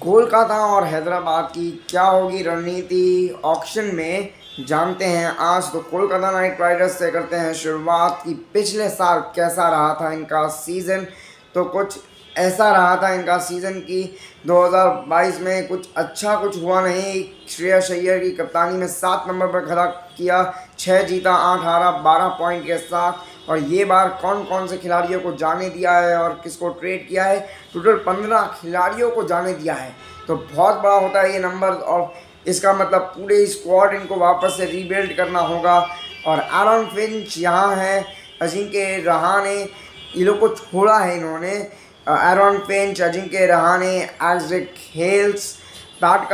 कोलकाता और हैदराबाद की क्या होगी रणनीति ऑक्शन में, जानते हैं आज। तो कोलकाता नाइट राइडर्स से करते हैं शुरुआत की पिछले साल कैसा रहा था इनका सीज़न। तो कुछ ऐसा रहा था इनका सीज़न की 2022 में कुछ अच्छा कुछ हुआ नहीं। श्रेयस अय्यर की कप्तानी में 7 नंबर पर खड़ा किया, 6 जीता 8 हारा 12 पॉइंट के साथ। और ये बार कौन कौन से खिलाड़ियों को जाने दिया है और किसको ट्रेड किया है, टोटल 15 खिलाड़ियों को जाने दिया है। तो बहुत बड़ा होता है ये नंबर, और इसका मतलब पूरे स्क्वाड इनको वापस से रीबिल्ड करना होगा। और एरन फिंच यहाँ है, अजिंक्य रहाणे, ये लोग को छोड़ा है इन्होंने। एरन फिंच, अजिंक्य रहाणे, एग्जिक Hales, Pat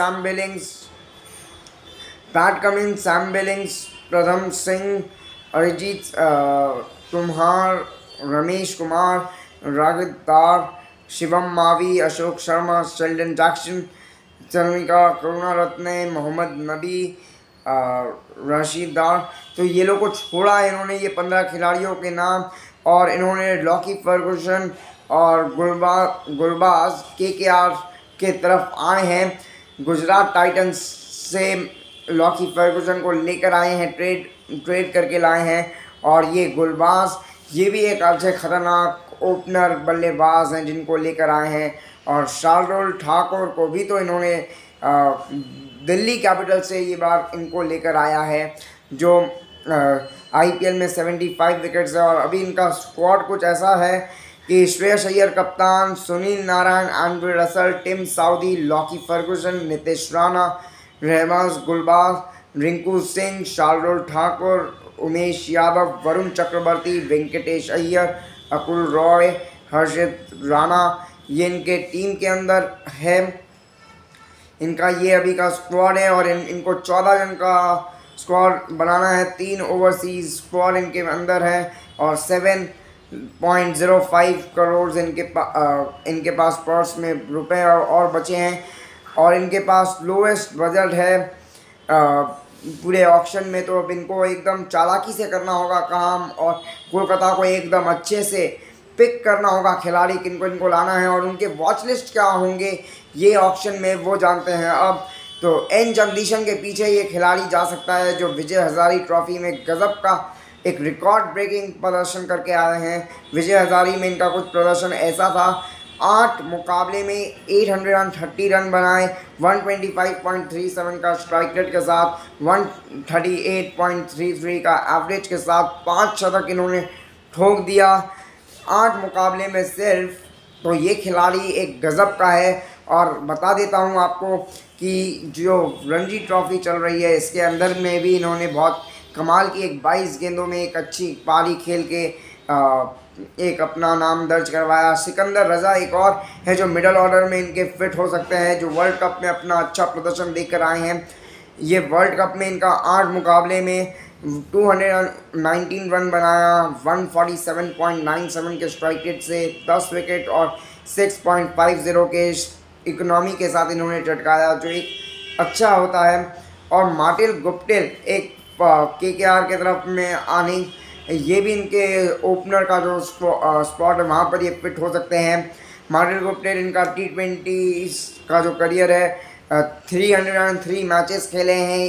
Cummins, Sam Billings, Pratham Singh, Arijit Kumar, Ramesh Kumar, रागिद दार, शिवम मावी, अशोक शर्मा, शेल्डन जैक्सन, चंद्रिका करुणारत्ने, मोहम्मद नबी, रशीद दार। तो ये लोग को छोड़ा है इन्होंने, ये 15 खिलाड़ियों के नाम। और इन्होंने लॉकी फर्गुसन और गुरबाज केकेआर के तरफ आए हैं। गुजरात टाइटंस से लॉकी फर्गुसन को लेकर आए हैं, ट्रेड करके लाए हैं। और ये गुलबाज, ये भी एक अच्छे खतरनाक ओपनर बल्लेबाज हैं जिनको लेकर आए हैं। और शार्दुल ठाकुर को भी तो इन्होंने दिल्ली कैपिटल से ये बार इनको लेकर आया है, जो आईपीएल में 75 विकेट्स है। और अभी इनका स्क्वाड कुछ ऐसा है कि Shreyas Iyer captain, Sunil Narine, Andre Russell, Tim Southee, Lockie Ferguson, Nitish Rana, Rahbaz Gurbaz, Rinku Singh, Shardul Thakur, Umesh Yadav, Varun Chakravarthy, Venkatesh Iyer, Anukul Roy, हर्षित राणा, ये इनके टीम के अंदर है। इनका ये अभी का स्क्वाड है। और इनको 14 जन का स्क्वाड बनाना है। 3 ओवरसीज स्क्वाड इनके अंदर है। और 7.05 करोड़ इनके पास पर्स में रुपए और बचे हैं। और इनके पास लोएस्ट बजट है पूरे ऑक्शन में। तो अब इनको एकदम चालाकी से करना होगा काम, और कोलकाता को एकदम अच्छे से पिक करना होगा खिलाड़ी किनको इनको लाना है। और उनके वॉच लिस्ट क्या होंगे ये ऑक्शन में, वो जानते हैं अब। तो एन जगदीशन के पीछे ये खिलाड़ी जा सकता है, जो विजय हजारी ट्रॉफी में गजब का एक रिकॉर्ड ब्रेकिंग प्रदर्शन करके आए हैं। विजय हजारी में इनका कुछ प्रदर्शन ऐसा था, 8 मुकाबले में 830 रन बनाए, 125.37 का स्ट्राइक रेट के साथ, 138.33 का एवरेज के साथ 5 शतक इन्होंने ठोक दिया 8 मुकाबले में सिर्फ। तो ये खिलाड़ी एक गज़ब का है। और बता देता हूँ आपको कि जो रणजी ट्रॉफी चल रही है इसके अंदर में भी इन्होंने बहुत कमाल की एक 22 गेंदों में एक अच्छी पारी खेल के एक अपना नाम दर्ज करवाया। सिकंदर रजा एक और है जो मिडल ऑर्डर में इनके फिट हो सकते हैं, जो वर्ल्ड कप में अपना अच्छा प्रदर्शन देकर आए हैं। ये वर्ल्ड कप में इनका 8 मुकाबले में 219 रन बनाया, 147.97 के स्ट्राइक रेट से 10 विकेट और 6.50 के इकोनॉमी के साथ इन्होंने चटकाया, जो एक अच्छा होता है। और मार्टिल गुप्टिल एक केकेआर के तरफ में आने, ये भी इनके ओपनर का जो स्पॉट है वहाँ पर ये फिट हो सकते हैं। मार्टिल गुप्टिल, इनका T20 का जो करियर है, 303 मैचेस खेले हैं,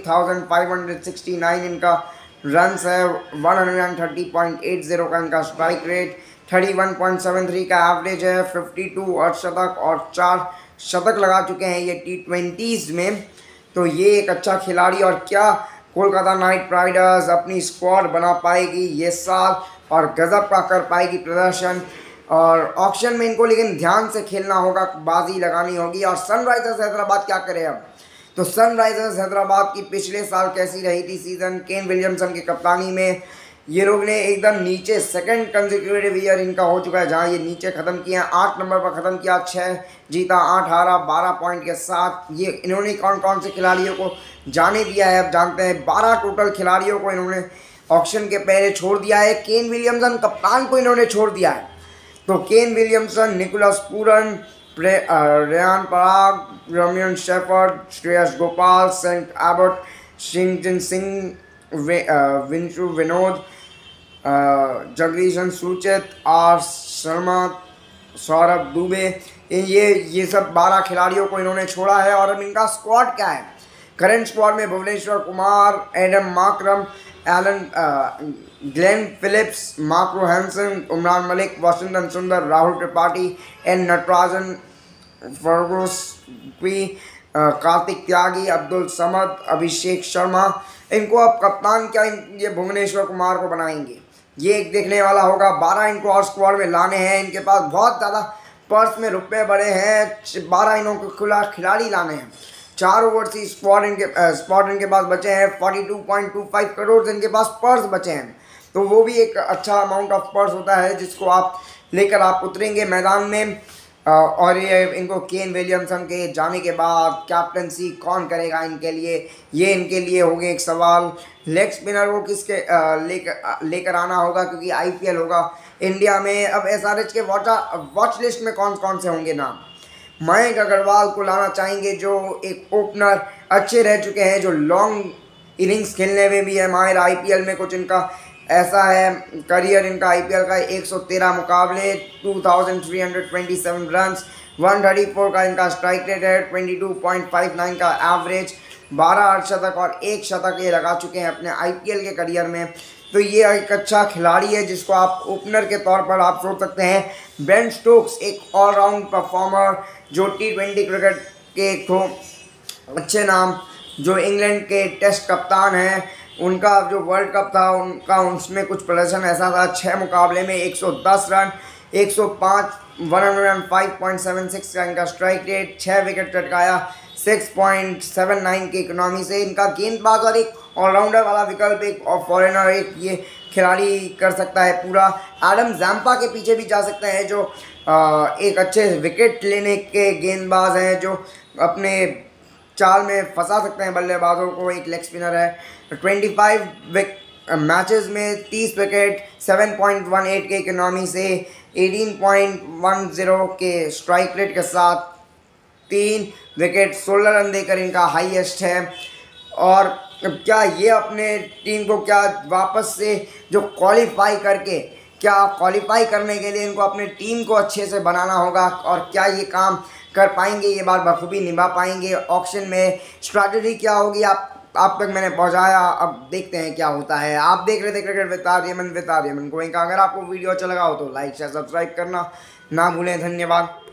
8569 इनका रन्स है, 130.80 का इनका स्ट्राइक रेट, 31.73 का एवरेज है, 52 अर्धशतक और 4 शतक लगा चुके हैं ये T20s में। तो ये एक अच्छा खिलाड़ी। और क्या कोलकाता नाइट राइडर्स अपनी स्क्वाड बना पाएगी ये साल और गजब का कर पाएगी प्रदर्शन। और ऑक्शन में इनको लेकिन ध्यान से खेलना होगा, बाजी लगानी होगी। और सनराइजर्स हैदराबाद क्या करे अब, तो सनराइजर्स हैदराबाद की पिछले साल कैसी रही थी सीज़न, केन विलियमसन की कप्तानी में ये लोग ने एकदम नीचे, सेकंड कंसेक्यूटिव ईयर इनका हो चुका है जहां ये नीचे ख़त्म किया है। 8 नंबर पर ख़त्म किया, 6 जीता 8 हारा 12 पॉइंट के साथ। ये इन्होंने कौन कौन से खिलाड़ियों को जाने दिया है अब जानते हैं। 12 टोटल खिलाड़ियों को इन्होंने ऑक्शन के पहले छोड़ दिया है। केन विलियमसन कप्तान को इन्होंने छोड़ दिया है। तो Kane Williamson, Nicholas Pooran, Riyan Parag, Romario Shepherd, Shreyas Gopal, सेंट एबर्ट, शिंगजन सिंह, विंशु विनोद, जगदीशन सुचेत, आर शर्मा, सौरभ दुबे, ये सब 12 खिलाड़ियों को इन्होंने छोड़ा है। और अब इनका स्क्वाड क्या है? करंट स्क्वाड में Bhuvneshwar Kumar, Aiden Markram, Allen Glenn Phillips, Marco Jansen, Umran Malik, Washington Sundar, Rahul Tripathi, N Natarajan, फर्गोस क्वी, कार्तिक त्यागी, अब्दुल समद, अभिषेक शर्मा। इनको अब कप्तान क्या ये भुवनेश्वर कुमार को बनाएंगे, ये एक देखने वाला होगा। 12 इनको और स्क्वाड में लाने हैं। इनके पास बहुत ज़्यादा पर्स में रुपए बड़े हैं। 12 इनों को खुला खिलाड़ी लाने हैं। 4 ओवरसीज स्क्वाड इनके पास बचे हैं। 42.25 करोड़ इनके पास पर्स बचे हैं। तो वो भी एक अच्छा अमाउंट ऑफ पर्स होता है जिसको आप लेकर आप उतरेंगे मैदान में। और ये इनको केन विलियमसन के जाने के बाद कैप्टनसी कौन करेगा इनके लिए, ये इनके लिए हो गए एक सवाल। लेग स्पिनर को किसके लेकर आना होगा, क्योंकि आईपीएल होगा इंडिया में। अब एसआरएच के वॉच लिस्ट में कौन कौन से होंगे नाम? मयंक अग्रवाल को लाना चाहेंगे, जो एक ओपनर अच्छे रह चुके हैं, जो लॉन्ग इनिंग्स खेलने में भी है माहिर। आईपीएल में कुछ इनका ऐसा है करियर इनका आईपीएल का 113 मुकाबले, 2327 रन्स, 134 का इनका स्ट्राइक रेट है, 22.59 का एवरेज, 12 अर्धशतक और 1 शतक ये लगा चुके हैं अपने आईपीएल के करियर में। तो ये एक अच्छा खिलाड़ी है जिसको आप ओपनर के तौर पर आप सोच सकते हैं। बेन स्टोक्स एक ऑलराउंड परफॉर्मर जो T20 क्रिकेट के एक अच्छे नाम, जो इंग्लैंड के टेस्ट कप्तान हैं, उनका जो वर्ल्ड कप था उनका उसमें कुछ प्रदर्शन ऐसा था। 6 मुकाबले में 110 रन, 105 105.76 का इनका स्ट्राइक रेट, 6 विकेट चटकाया, 6.79 की इकोनॉमी से। इनका गेंदबाज और एक ऑलराउंडर वाला विकल्प, एक और फॉरेनर एक ये खिलाड़ी कर सकता है पूरा। एडम जैम्पा के पीछे भी जा सकते हैं, जो एक अच्छे विकेट लेने के गेंदबाज हैं, जो अपने चाल में फंसा सकते हैं बल्लेबाजों को। एक लेग स्पिनर है। 25 मैचेस में 30 विकेट, 7.18 के इकोनॉमी से, 18.10 के स्ट्राइक रेट के साथ, 3 विकेट, 16 रन देकर इनका हाईएस्ट है। और क्या ये अपने टीम को क्या वापस से जो क्वालिफाई करने के लिए इनको अपने टीम को अच्छे से बनाना होगा, और क्या ये काम कर पाएंगे, ये बात बखूबी निभा पाएंगे। ऑक्शन में स्ट्रैटेजी क्या होगी आप तक मैंने पहुंचाया, अब देखते हैं क्या होता है। आप देख रहे थे क्रिकेट विद आर्यमन को। अगर आपको वीडियो अच्छा लगा हो तो लाइक शेयर सब्सक्राइब करना ना भूलें। धन्यवाद।